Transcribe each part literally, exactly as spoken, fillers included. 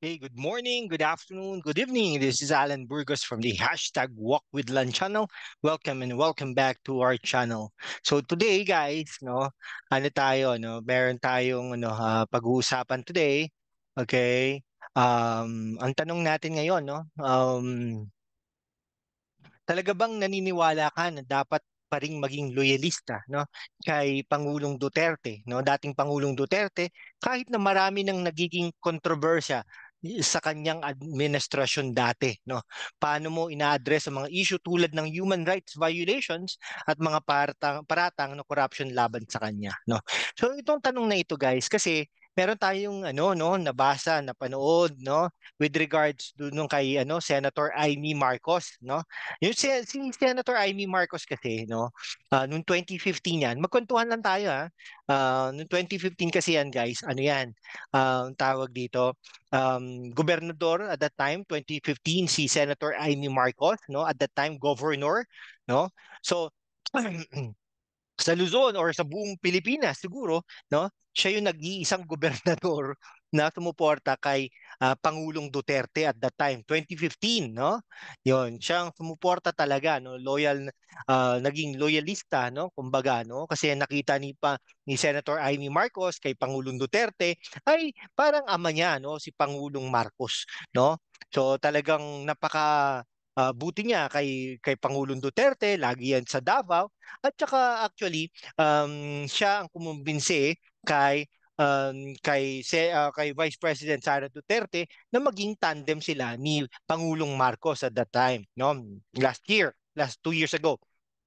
Hey, good morning, good afternoon, good evening. This is Alan Burgos from the hashtag Walk with Lan channel. Welcome and welcome back to our channel. So today, guys, no, ano tayo, no, meron tayong ano, ah, pag-uusapan today. Okay? Um, ang tanong natin ngayon, no, um, talaga bang naniniwala ka na dapat pa ring maging loyalista, no, kay Pangulong Duterte, no, dating Pangulong Duterte, kahit na marami ng nagiging kontrobersya sa kanyang administrasyon dati, no? Paano mo ina-address ang mga issue tulad ng human rights violations at mga paratang paratang na corruption laban sa kanya, no? So itong tanong na ito, guys, kasi meron tayong ano no nabasa, napanood, no, with regards do nung kay ano Senator Amy Marcos, no. Yung si, si Senator Amy Marcos kasi, no, ah, noong twenty fifteen yan, magkwentuhan lang tayo ha. Ah, noong twenty fifteen kasi yan, guys, ano yan, ah, ang tawag dito, um, gobernador at that time, twenty fifteen, si Senator Amy Marcos, no, at that time, governor, no. So, sa Luzon or sa buong Pilipinas siguro, no? Siya yung nag-iisang gobernador na sumuporta kay ah, Pangulong Duterte at that time, twenty fifteen, no? Yon, siya ang sumuporta talaga, no? Loyal, ah, naging loyalista, no? Kumbaga, no? Kasi nakita ni pa ni Senator Amy Marcos kay Pangulong Duterte ay parang ama niya, no? Si Pangulong Marcos, no? So talagang napaka ah, buti niya kay kay Pangulong Duterte, lagi yan sa Davao. At saka actually, um, siya ang kumumbinsi kay um, kay se, ah, kay Vice President Sara Duterte na maging tandem sila ni Pangulong Marcos at that time, no? Last year, last two years ago.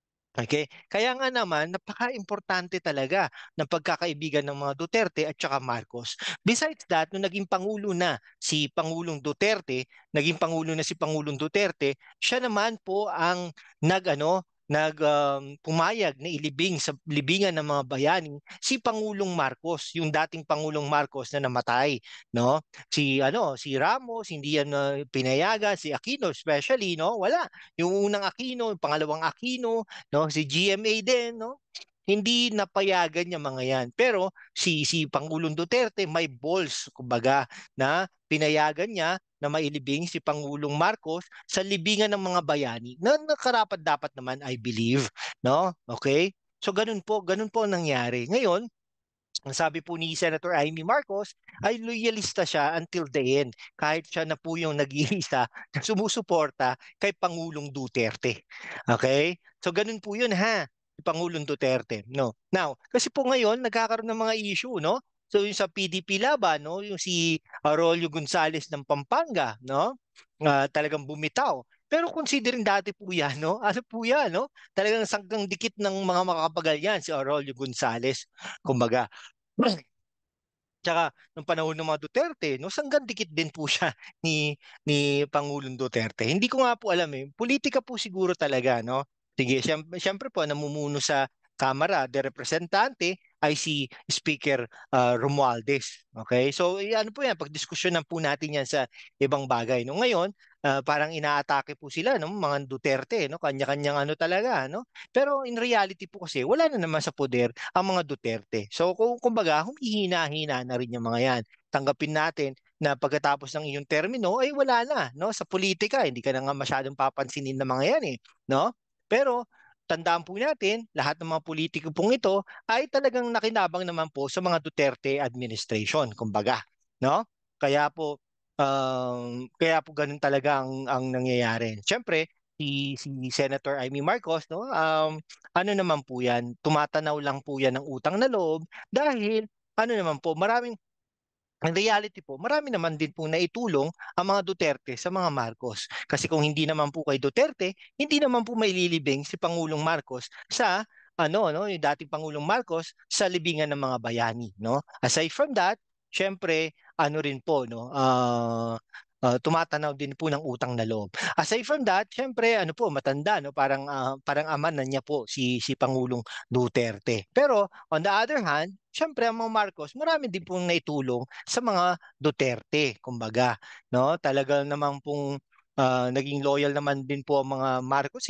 Okay? Kaya nga naman, napaka-importante talaga ng pagkakaibigan ng mga Duterte at saka Marcos. Besides that, nung naging Pangulo na si Pangulong Duterte, naging Pangulo na si Pangulong Duterte, siya naman po ang nag, ano, nag um, pumayag na ilibing sa libingan ng mga bayani si Pangulong Marcos, yung dating Pangulong Marcos na namatay, no? Si ano, si Ramos hindi yan uh, pinayagan, si Aquino especially, no? Wala. Yung unang Aquino, yung pangalawang Aquino, no? Si G M A din, no? Hindi napayagan yung mga yan. Pero si si Pangulong Duterte may balls, kumbaga, na pinayagan niya na mailibing si Pangulong Marcos sa libingan ng mga bayani na nakarapat dapat naman, I believe, no? Okay? So ganun po, ganun po ang nangyari. Ngayon, ang sabi po ni Senator Amy Marcos ay loyalista siya until the end, kahit siya na po yung nag-iisa na sumusuporta kay Pangulong Duterte. Okay? So ganun po yun ha, si Pangulong Duterte. No. Now, kasi po ngayon nagkakaroon ng mga issue, no? So yung sa P D P laban, no, yung si Arolio Gonzales ng Pampanga, no? Ah, talagang bumitaw. Pero considering dati po yan, no? Ano po yan, no? Talagang sanggang dikit ng mga makakapagal si Arolio Gonzales. Kumbaga, tsaka nung panahon ng mga Duterte, no, sanggandikit din po siya ni ni Pangulong Duterte. Hindi ko nga po alam eh. Politika po siguro talaga, no? Sige, siyempre, siyempre po namumuno sa Kamara de Representante ay si Speaker ah, Romualdez. Okay? So, eh, ano po yan, pagdiskusyonan po natin yan sa ibang bagay. No, ngayon, ah, parang inaatake po sila, no, mga Duterte, no? Kanya-kanyang ano talaga, no? Pero in reality po kasi, wala na naman sa poder ang mga Duterte. So kung kumbaga, humihina-hina na rin yung mga yan. Tanggapin natin na pagkatapos ng iyong termino ay wala na, no? Sa politika, hindi ka na nga masyadong papansinin ng mga yan eh, no? Pero tandaan po natin, lahat ng mga politiko pong ito ay talagang nakinabang naman po sa mga Duterte administration, kumbaga, no? Kaya po um, kaya po ganun talaga ang ang nangyayari. Siyempre, si si Senator Amy Marcos, no? Um ano naman po yan, tumatanaw lang po yan ng utang na loob dahil ano naman po, maraming, ang reality po, marami naman din po naitulong ang mga Duterte sa mga Marcos. Kasi kung hindi naman po kay Duterte, hindi naman po maililibing si Pangulong Marcos sa ano no, yung dating Pangulong Marcos sa libingan ng mga bayani, no? Aside from that, syempre, ano rin po no, ah ah, tumatanaw din po ng utang na loob. Aside from that, syempre ano po, matanda no, parang ah, parang ama na niya po si si Pangulong Duterte. Pero on the other hand, syempre ang mga Marcos, marami din pong naitulong sa mga Duterte, kumbaga, no? Talaga namang pong ah, naging loyal naman din po ang mga Marcoses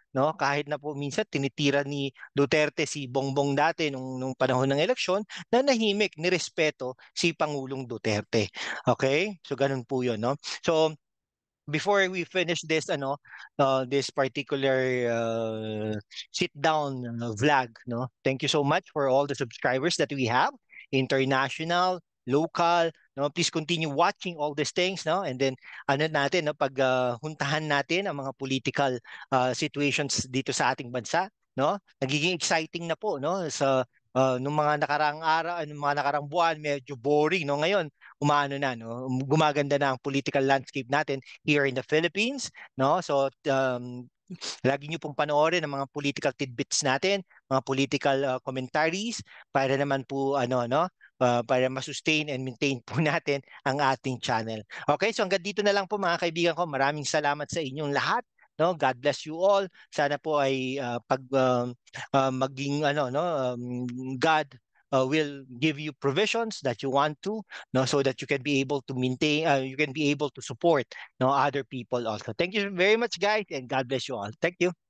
no? Kahit na po minsan tinitira ni Duterte si Bongbong dati nung nung panahon ng eleksyon, nanahimik, nirespeto si Pangulong Duterte. Okay? So ganun po 'yon, no? So before we finish this ano uh, this particular uh, sit down uh, vlog, no, thank you so much for all the subscribers that we have, international, local, no, please continue watching all these things, no, and then ano natin, no, pag uh, huntahan natin ang mga political uh, situations dito sa ating bansa, no, nagiging exciting na po, no, sa uh, nung mga nakaraang araw, nung mga nakaraang buwan medyo boring, no, ngayon umaano na, no, gumaganda na ang political landscape natin here in the Philippines, no? So um, lagi niyo pong panoorin ang mga political tidbits natin, mga political uh, commentaries para naman po ano no, uh, para ma-sustain and maintain po natin ang ating channel. Okay, so hanggang dito na lang po mga kaibigan ko. Maraming salamat sa inyong lahat. No, God bless you all. Sana po ay uh, pag um, uh, maging ano no, um, God uh, will give you provisions that you want to, no, so that you can be able to maintain, uh, you can be able to support, no, other people also. Thank you very much, guys, and God bless you all. Thank you.